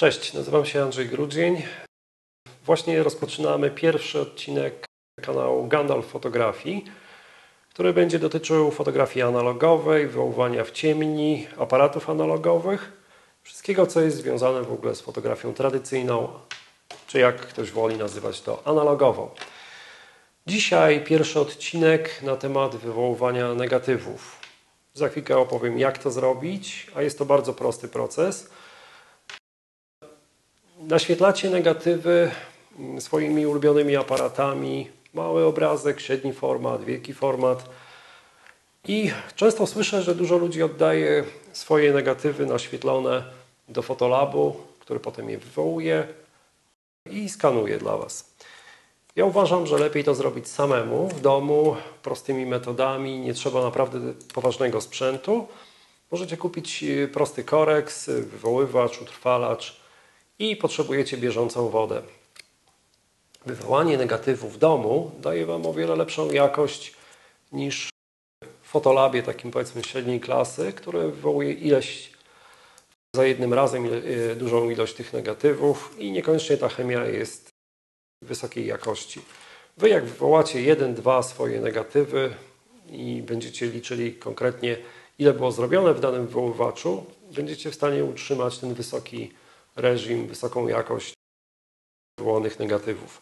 Cześć, nazywam się Andrzej Grudzień. Właśnie rozpoczynamy pierwszy odcinek kanału Gandalf Fotografii, który będzie dotyczył fotografii analogowej, wywoływania w ciemni, aparatów analogowych, wszystkiego, co jest związane w ogóle z fotografią tradycyjną, czy jak ktoś woli nazywać to analogową. Dzisiaj pierwszy odcinek na temat wywoływania negatywów. Za chwilkę opowiem, jak to zrobić, a jest to bardzo prosty proces. Naświetlacie negatywy swoimi ulubionymi aparatami, mały obrazek, średni format, wielki format. I często słyszę, że dużo ludzi oddaje swoje negatywy naświetlone do fotolabu, który potem je wywołuje i skanuje dla Was. Ja uważam, że lepiej to zrobić samemu, w domu, prostymi metodami, nie trzeba naprawdę poważnego sprzętu. Możecie kupić prosty koreks, wywoływacz, utrwalacz i potrzebujecie bieżącą wodę. Wywołanie negatywu w domu daje Wam o wiele lepszą jakość niż w fotolabie takim, powiedzmy, średniej klasy, które wywołuje za jednym razem dużą ilość tych negatywów i niekoniecznie ta chemia jest wysokiej jakości. Wy jak wywołacie 1-2 swoje negatywy i będziecie liczyli konkretnie, ile było zrobione w danym wywoływaczu, będziecie w stanie utrzymać ten wysoki reżim, wysoką jakość wywołanych negatywów.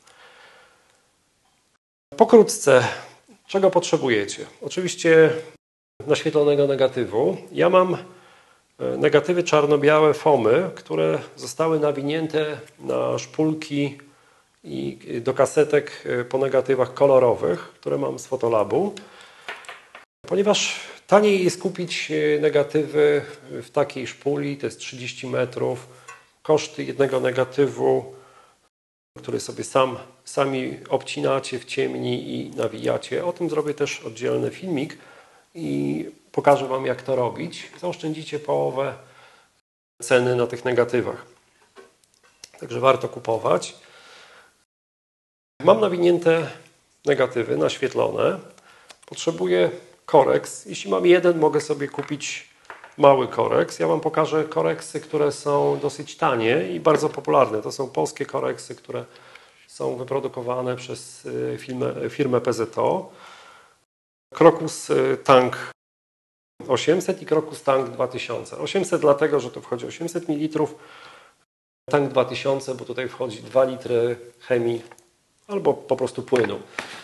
Pokrótce, czego potrzebujecie? Oczywiście naświetlonego negatywu. Ja mam negatywy czarno-białe foamy, które zostały nawinięte na szpulki i do kasetek po negatywach kolorowych, które mam z fotolabu. Ponieważ taniej jest kupić negatywy w takiej szpuli, to jest 30 metrów. Koszty jednego negatywu, który sobie sami obcinacie w ciemni i nawijacie. O tym zrobię też oddzielny filmik i pokażę Wam, jak to robić. Zaoszczędzicie połowę ceny na tych negatywach. Także warto kupować. Mam nawinięte negatywy naświetlone. Potrzebuję koreks. Jeśli mam jeden, mogę sobie kupić mały koreks. Ja Wam pokażę koreksy, które są dosyć tanie i bardzo popularne. To są polskie koreksy, które są wyprodukowane przez firmę PZO. Crocus Tank 800 i Crocus Tank 2000. 800 dlatego, że tu wchodzi 800 ml, Tank 2000, bo tutaj wchodzi 2 litry chemii albo po prostu płynu.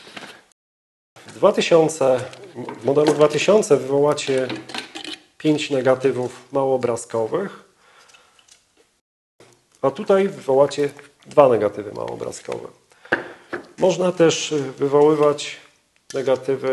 W modelu 2000 wywołacie 5 negatywów małoobrazkowych, a tutaj wywołacie 2 negatywy małoobrazkowe. Można też wywoływać negatywy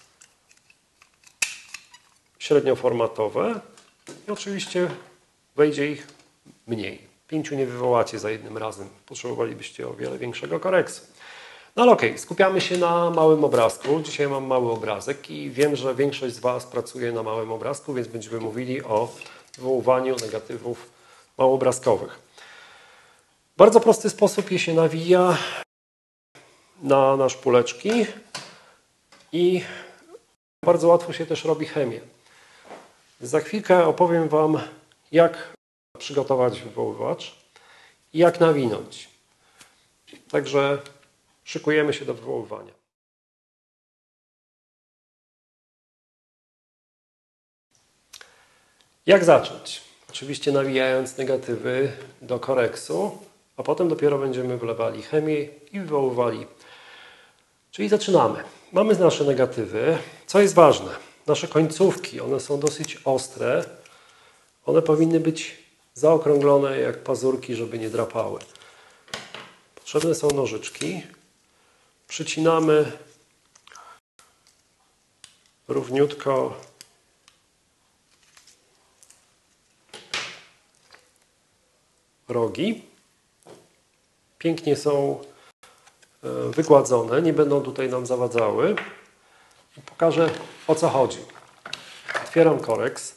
średnioformatowe i oczywiście wejdzie ich mniej. 5 nie wywołacie za jednym razem. Potrzebowalibyście o wiele większego koreksu. No ale okej, skupiamy się na małym obrazku. Dzisiaj mam mały obrazek i wiem, że większość z Was pracuje na małym obrazku, więc będziemy mówili o wywoływaniu negatywów małoobrazkowych. W bardzo prosty sposób je się nawija na szpuleczki i bardzo łatwo się też robi chemię. Za chwilkę opowiem Wam, jak przygotować wywoływacz i jak nawinąć. Także szykujemy się do wywoływania. Jak zacząć? Oczywiście nawijając negatywy do koreksu, a potem dopiero będziemy wlewali chemię i wywoływali. Czyli zaczynamy. Mamy nasze negatywy. Co jest ważne? Nasze końcówki, one są dosyć ostre. One powinny być zaokrąglone jak pazurki, żeby nie drapały. Potrzebne są nożyczki. Przycinamy równiutko rogi. Pięknie są wygładzone, nie będą tutaj nam zawadzały. I pokażę, o co chodzi. Otwieram koreks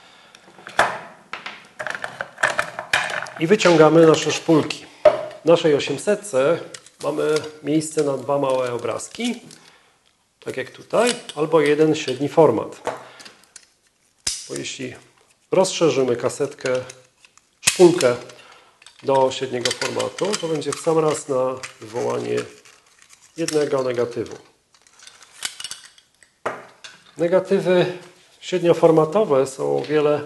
i wyciągamy nasze szpulki. W naszej 800 mamy miejsce na 2 małe obrazki, tak jak tutaj, albo jeden średni format. Bo jeśli rozszerzymy kasetkę, szpulkę do średniego formatu, to będzie w sam raz na wywołanie jednego negatywu. Negatywy średnioformatowe są o wiele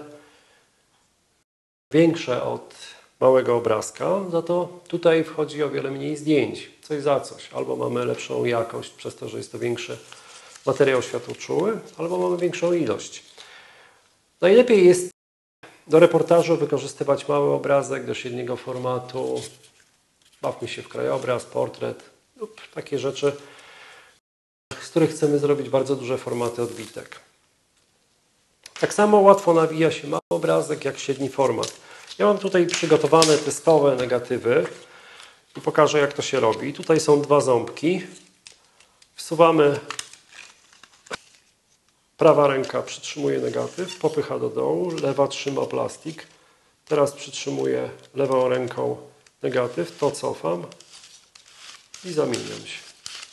większe od małego obrazka, za to tutaj wchodzi o wiele mniej zdjęć, coś za coś. Albo mamy lepszą jakość przez to, że jest to większy materiał światłoczuły, albo mamy większą ilość. Najlepiej jest do reportażu wykorzystywać mały obrazek do średniego formatu. Bawmy się w krajobraz, portret lub takie rzeczy, z których chcemy zrobić bardzo duże formaty odbitek. Tak samo łatwo nawija się mały obrazek jak średni format. Ja mam tutaj przygotowane testowe negatywy i pokażę, jak to się robi. Tutaj są dwa ząbki. Wsuwamy, prawa ręka przytrzymuje negatyw, popycha do dołu, lewa trzyma plastik. Teraz przytrzymuję lewą ręką negatyw, to cofam i zamieniam się.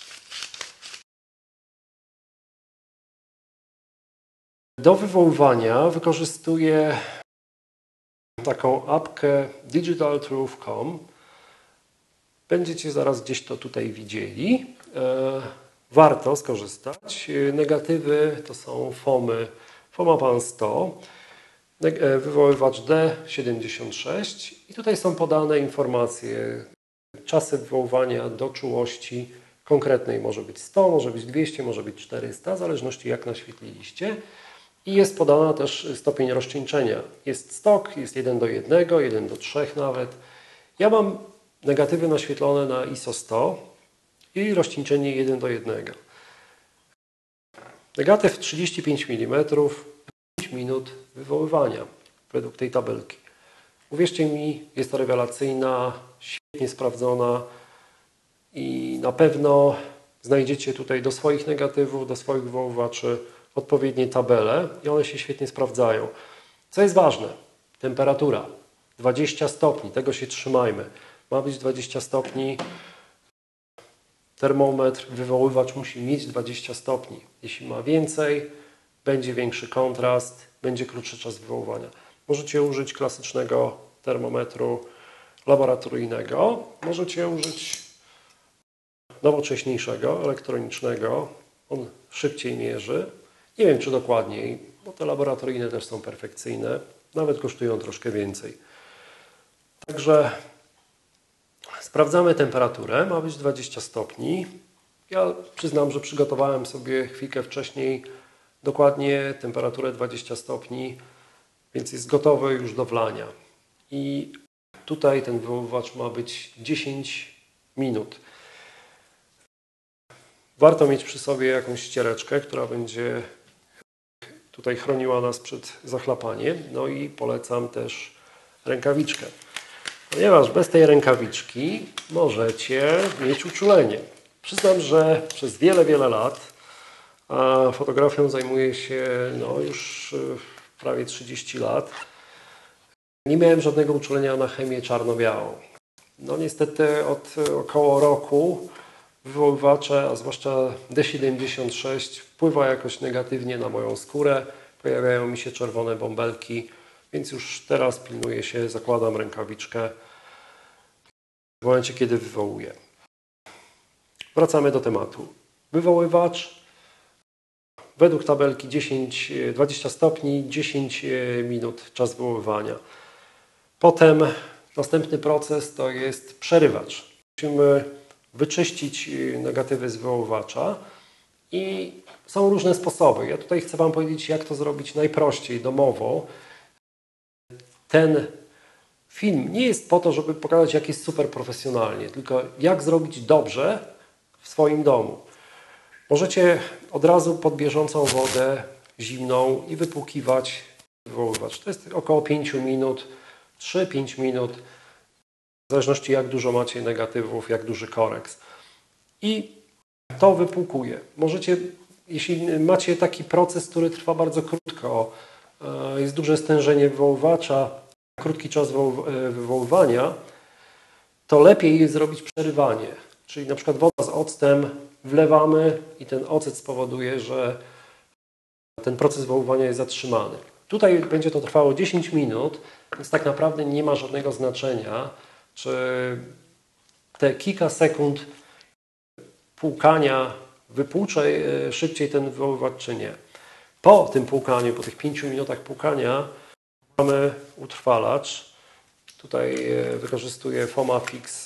Do wywoływania wykorzystuję taką apkę digitaltruth.com. Będziecie zaraz gdzieś to tutaj widzieli. Warto skorzystać. Negatywy to są fomy Fomapan 100, wywoływacz D76 i tutaj są podane informacje, czasy wywoływania do czułości konkretnej. Może być 100, może być 200, może być 400, w zależności jak naświetliliście. I jest podana też stopień rozcieńczenia. Jest stok, jest 1:1, 1:3 nawet. Ja mam negatywy naświetlone na ISO 100 i rozcieńczenie 1:1. Negatyw 35 mm, 5 minut wywoływania według tej tabelki. Uwierzcie mi, jest to rewelacyjna, świetnie sprawdzona i na pewno znajdziecie tutaj do swoich negatywów, do swoich wywoływaczy odpowiednie tabele i one się świetnie sprawdzają. Co jest ważne? Temperatura. 20 stopni, tego się trzymajmy. Ma być 20 stopni. Termometr, wywoływacz musi mieć 20 stopni. Jeśli ma więcej, będzie większy kontrast, będzie krótszy czas wywoływania. Możecie użyć klasycznego termometru laboratoryjnego. Możecie użyć nowocześniejszego, elektronicznego. On szybciej mierzy. Nie wiem, czy dokładniej, bo te laboratoryjne też są perfekcyjne. Nawet kosztują troszkę więcej. Także sprawdzamy temperaturę. Ma być 20 stopni. Ja przyznam, że przygotowałem sobie chwilkę wcześniej dokładnie temperaturę 20 stopni, więc jest gotowy już do wlania. I tutaj ten wywoływacz ma być 10 minut. Warto mieć przy sobie jakąś ściereczkę, która będzie tutaj chroniła nas przed zachlapaniem. No i polecam też rękawiczkę. Ponieważ bez tej rękawiczki możecie mieć uczulenie. Przyznam, że przez wiele, wiele lat fotografią zajmuję się już prawie 30 lat. Nie miałem żadnego uczulenia na chemię czarno-białą. No niestety od około roku wywoływacze, a zwłaszcza D76 wpływa jakoś negatywnie na moją skórę. Pojawiają mi się czerwone bąbelki, więc już teraz pilnuję się, zakładam rękawiczkę w momencie, kiedy wywołuję. Wracamy do tematu. Wywoływacz według tabelki 20 stopni, 10 minut czas wywoływania. Potem następny proces to jest przerywacz. Musimy wyczyścić negatywy z wywoływacza i są różne sposoby. Ja tutaj chcę Wam powiedzieć, jak to zrobić najprościej, domowo. Ten film nie jest po to, żeby pokazać, jak jest super profesjonalnie, tylko jak zrobić dobrze w swoim domu. Możecie od razu pod bieżącą wodę zimną i wypłukiwać wywoływacz. To jest około 5 minut, 3-5 minut, w zależności jak dużo macie negatywów, jak duży koreks. I to wypłukuje. Możecie, jeśli macie taki proces, który trwa bardzo krótko, jest duże stężenie wywoływacza, krótki czas wywoływania, to lepiej jest zrobić przerywanie. Czyli na przykład woda z octem wlewamy i ten ocet spowoduje, że ten proces wywoływania jest zatrzymany. Tutaj będzie to trwało 10 minut, więc tak naprawdę nie ma żadnego znaczenia, czy te kilka sekund płukania wypłucze szybciej ten wywoływacz, czy nie. Po tym płukaniu, po tych 5 minutach płukania mamy utrwalacz. Tutaj wykorzystuję Fomafix.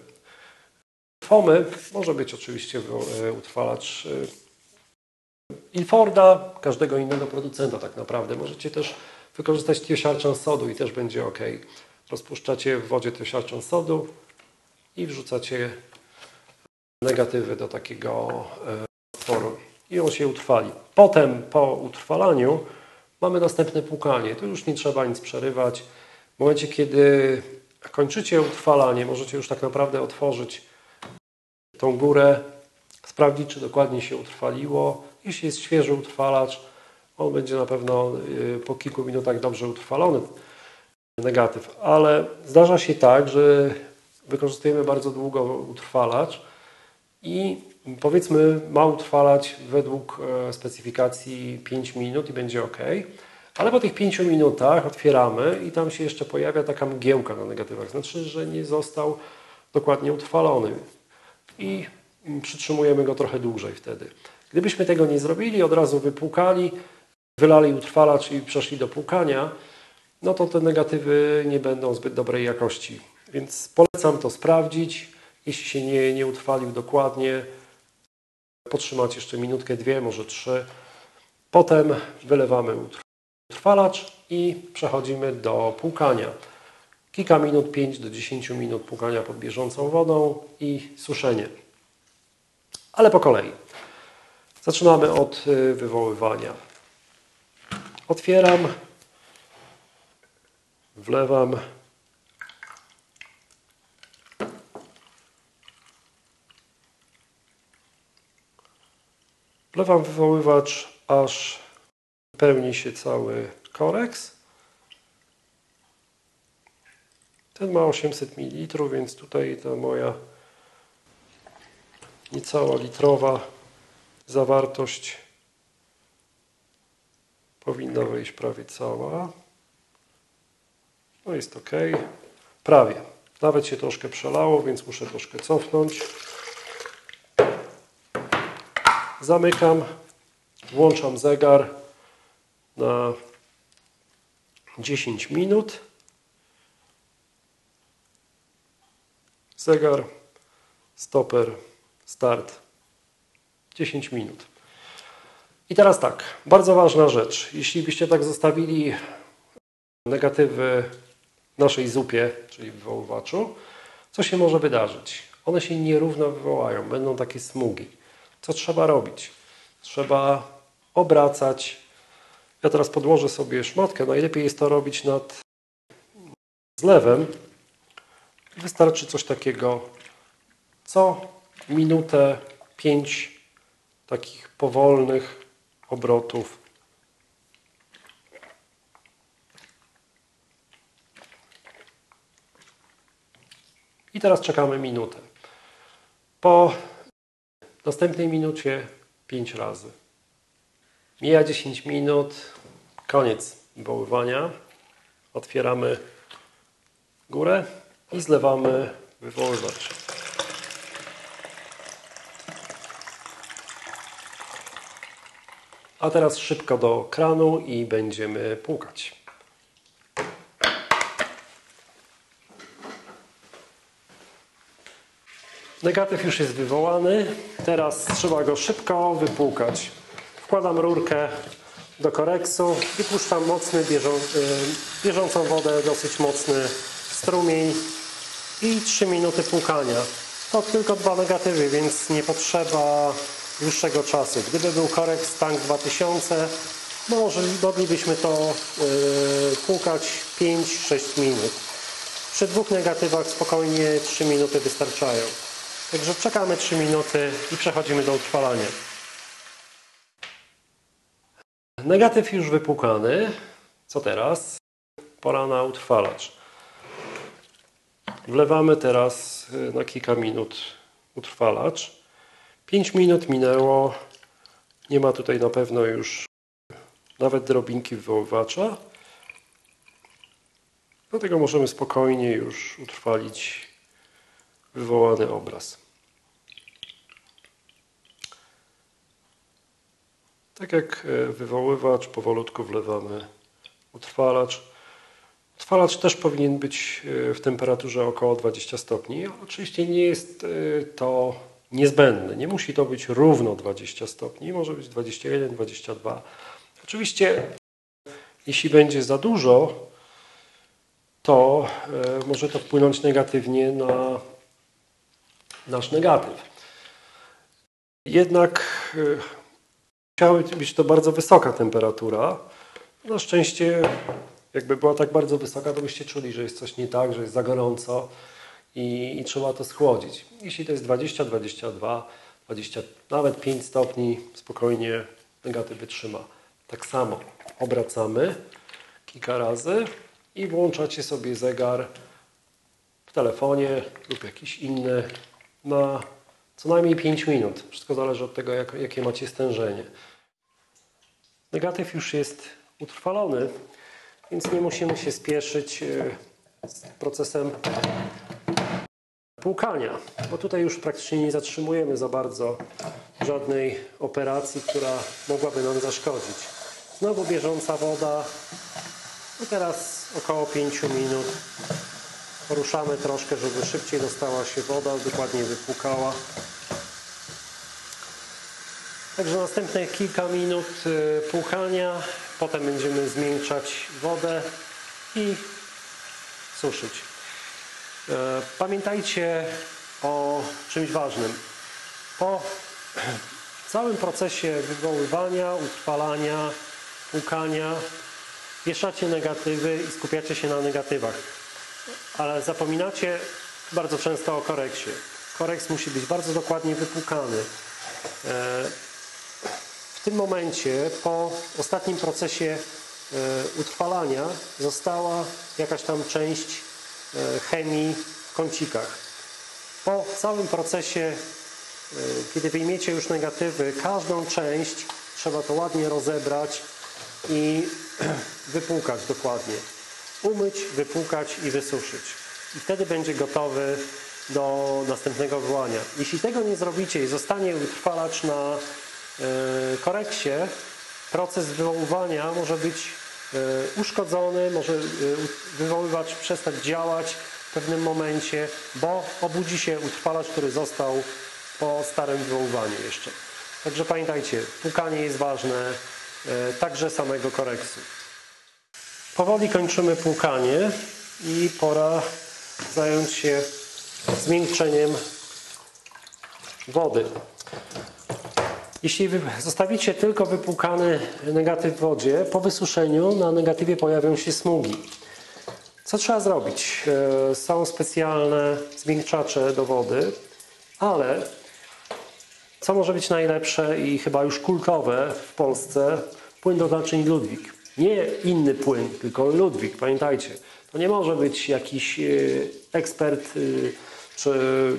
Fomy może być oczywiście utrwalacz Ilforda, każdego innego producenta tak naprawdę. Możecie też wykorzystać thiosiarczan sodu i też będzie ok. Rozpuszczacie w wodzie thiosiarczan sodu i wrzucacie negatywy do takiego otworu i on się utrwali. Potem po utrwalaniu mamy następne płukanie. Tu już nie trzeba nic przerywać. W momencie, kiedy kończycie utrwalanie, możecie już tak naprawdę otworzyć tą górę, sprawdzić, czy dokładnie się utrwaliło. Jeśli jest świeży utrwalacz, on będzie na pewno po kilku minutach dobrze utrwalony, negatyw. Ale zdarza się tak, że wykorzystujemy bardzo długo utrwalacz i powiedzmy ma utrwalać według specyfikacji 5 minut i będzie ok. Ale po tych 5 minutach otwieramy i tam się jeszcze pojawia taka mgiełka na negatywach. Znaczy, że nie został dokładnie utrwalony. I przytrzymujemy go trochę dłużej wtedy. Gdybyśmy tego nie zrobili, od razu wypłukali, wylali utrwalacz i przeszli do płukania, no to te negatywy nie będą zbyt dobrej jakości. Więc polecam to sprawdzić. Jeśli się nie utrwalił dokładnie, potrzymać jeszcze minutkę, 2, może 3. Potem wylewamy utrwalacz i przechodzimy do płukania. Kilka minut, 5 do 10 minut płukania pod bieżącą wodą i suszenie. Ale po kolei. Zaczynamy od wywoływania. Otwieram, wlewam, wlewam wywoływacz, aż wypełni się cały koreks. Ten ma 800 ml, więc tutaj ta moja niecała litrowa zawartość powinna wyjść prawie cała. No jest ok. Prawie. Nawet się troszkę przelało, więc muszę troszkę cofnąć. Zamykam. Włączam zegar na 10 minut. Zegar, stoper, start. 10 minut. I teraz tak, bardzo ważna rzecz. Jeśli byście tak zostawili negatywy w naszej zupie, czyli w wywoływaczu, co się może wydarzyć? One się nierówno wywołają, będą takie smugi. Co trzeba robić? Trzeba obracać. Ja teraz podłożę sobie szmatkę. Najlepiej jest to robić nad zlewem. Wystarczy coś takiego co minutę 5 takich powolnych obrotów. I teraz czekamy minutę. Po następnej minucie 5 razy. Mija 10 minut, koniec wywoływania. Otwieramy górę i zlewamy wywoływacz. A teraz szybko do kranu i będziemy płukać. Negatyw już jest wywołany. Teraz trzeba go szybko wypłukać. Wkładam rurkę do koreksu i puszczam mocny, bieżącą wodę, dosyć mocny strumień i 3 minuty płukania. To tylko 2 negatywy, więc nie potrzeba dłuższego czasu. Gdyby był koreks Tank 2000, moglibyśmy to płukać 5-6 minut. Przy 2 negatywach spokojnie 3 minuty wystarczają. Także czekamy 3 minuty i przechodzimy do utrwalania. Negatyw już wypłukany. Co teraz? Pora na utrwalacz. Wlewamy teraz na kilka minut utrwalacz. 5 minut minęło. Nie ma tutaj na pewno już nawet drobinki wywoływacza. Dlatego możemy spokojnie już utrwalić wywołany obraz. Tak jak wywoływacz, powolutku wlewamy utrwalacz. Utrwalacz też powinien być w temperaturze około 20 stopni. Oczywiście nie jest to niezbędne. Nie musi to być równo 20 stopni. Może być 21, 22. Oczywiście jeśli będzie za dużo, to może to wpłynąć negatywnie na nasz negatyw. Jednak musiała być to bardzo wysoka temperatura. Na szczęście, jakby była tak bardzo wysoka, to byście czuli, że jest coś nie tak, że jest za gorąco i trzeba to schłodzić. Jeśli to jest 20, 22, 20, nawet 5 stopni, spokojnie negatyw wytrzyma. Tak samo obracamy kilka razy i włączacie sobie zegar w telefonie lub jakiś inny na co najmniej 5 minut. Wszystko zależy od tego, jakie macie stężenie. Negatyw już jest utrwalony, więc nie musimy się spieszyć z procesem płukania, bo tutaj już praktycznie nie zatrzymujemy za bardzo żadnej operacji, która mogłaby nam zaszkodzić. Znowu bieżąca woda i teraz około 5 minut poruszamy troszkę, żeby szybciej dostała się woda, dokładnie wypłukała. Także następne kilka minut płukania, potem będziemy zmiękczać wodę i suszyć. Pamiętajcie o czymś ważnym. Po całym procesie wywoływania, utrwalania, płukania wieszacie negatywy i skupiacie się na negatywach. Ale zapominacie bardzo często o koreksie. Koreks musi być bardzo dokładnie wypłukany. W tym momencie, po ostatnim procesie utrwalania, została jakaś tam część chemii w kącikach. Po całym procesie, kiedy wyjmiecie już negatywy, każdą część trzeba to ładnie rozebrać i wypłukać dokładnie. Umyć, wypłukać i wysuszyć. I wtedy będzie gotowy do następnego wywołania. Jeśli tego nie zrobicie i zostanie utrwalacz na koreksie, proces wywoływania może być uszkodzony, może wywoływacz przestać działać w pewnym momencie, bo obudzi się utrwalacz, który został po starym wywoływaniu jeszcze. Także pamiętajcie, płukanie jest ważne, także samego koreksu. Powoli kończymy płukanie i pora zająć się zmiękczeniem wody. Jeśli zostawicie tylko wypłukany negatyw w wodzie, po wysuszeniu na negatywie pojawią się smugi. Co trzeba zrobić? Są specjalne zmiękczacze do wody, ale co może być najlepsze i chyba już kultowe w Polsce? Płyn do naczyń Ludwik. Nie inny płyn, tylko Ludwik. Pamiętajcie, to nie może być jakiś ekspert czy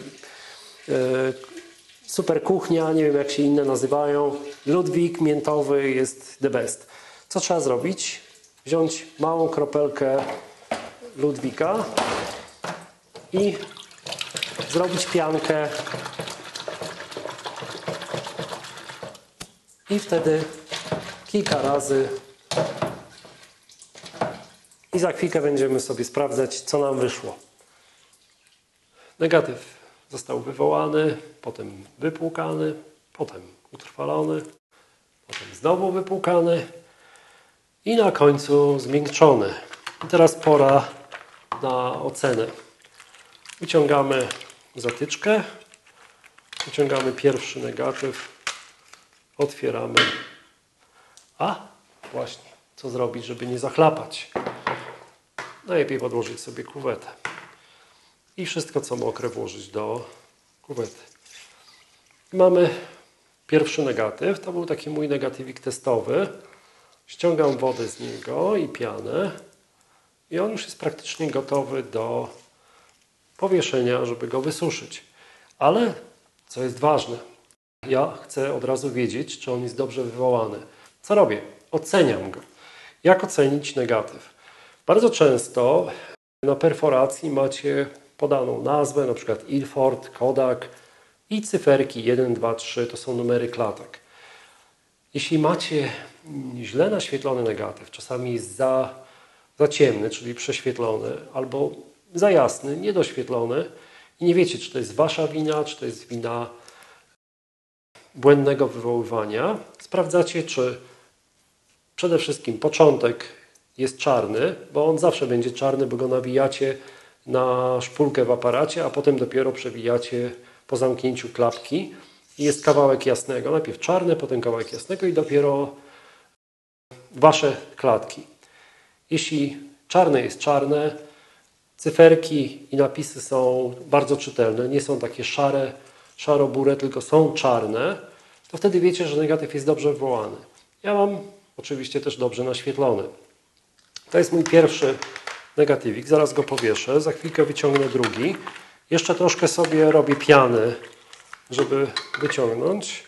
super kuchnia, nie wiem jak się inne nazywają. Ludwik miętowy jest the best. Co trzeba zrobić? Wziąć małą kropelkę Ludwika i zrobić piankę i wtedy kilka razy i za chwilkę będziemy sobie sprawdzać, co nam wyszło. Negatyw został wywołany, potem wypłukany, potem utrwalony, potem znowu wypłukany i na końcu zmiękczony. I teraz pora na ocenę. Wyciągamy zatyczkę, wyciągamy pierwszy negatyw, otwieramy. A, właśnie, co zrobić, żeby nie zachlapać? Najlepiej podłożyć sobie kuwetę. I wszystko, co mokre, włożyć do kuwety. Mamy pierwszy negatyw. To był taki mój negatywik testowy. Ściągam wodę z niego i pianę. I on już jest praktycznie gotowy do powieszenia, żeby go wysuszyć. Ale, co jest ważne, ja chcę od razu wiedzieć, czy on jest dobrze wywołany. Co robię? Oceniam go. Jak ocenić negatyw? Bardzo często Na perforacji macie podaną nazwę, na przykład Ilford, Kodak i cyferki 1, 2, 3 to są numery klatek. Jeśli macie źle naświetlony negatyw, czasami jest za ciemny, czyli prześwietlony, albo za jasny, niedoświetlony i nie wiecie, czy to jest wasza wina, czy to jest wina błędnego wywoływania, sprawdzacie, czy przede wszystkim początek jest czarny, bo on zawsze będzie czarny, bo go nawijacie na szpulkę w aparacie, a potem dopiero przewijacie po zamknięciu klapki i jest kawałek jasnego. Najpierw czarny, potem kawałek jasnego i dopiero wasze klatki. Jeśli czarne jest czarne, cyferki i napisy są bardzo czytelne, nie są takie szaro-burę, tylko są czarne, to wtedy wiecie, że negatyw jest dobrze wywołany. Ja mam oczywiście też dobrze naświetlony. To jest mój pierwszy negatywik, zaraz go powieszę, za chwilkę wyciągnę drugi. Jeszcze troszkę sobie robię piany, żeby wyciągnąć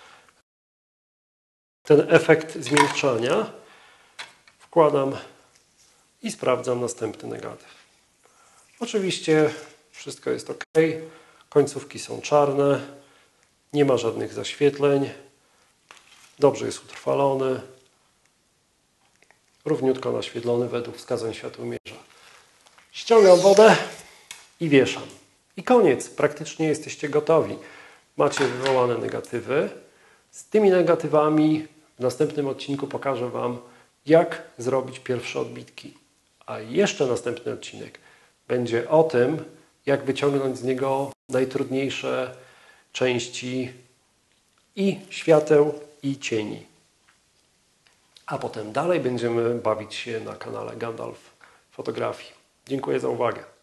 ten efekt zmiękczania. Wkładam i sprawdzam następny negatyw. Oczywiście wszystko jest ok. Końcówki są czarne. Nie ma żadnych zaświetleń. Dobrze jest utrwalony. Równiutko naświetlony według wskazań światłomierza. Ściągam wodę i wieszam. I koniec. Praktycznie jesteście gotowi. Macie wywołane negatywy. Z tymi negatywami w następnym odcinku pokażę Wam, jak zrobić pierwsze odbitki. A jeszcze następny odcinek będzie o tym, jak wyciągnąć z niego najtrudniejsze części i świateł, i cieni. A potem dalej będziemy bawić się na kanale Gandalf Fotografii. Dziękuję za uwagę.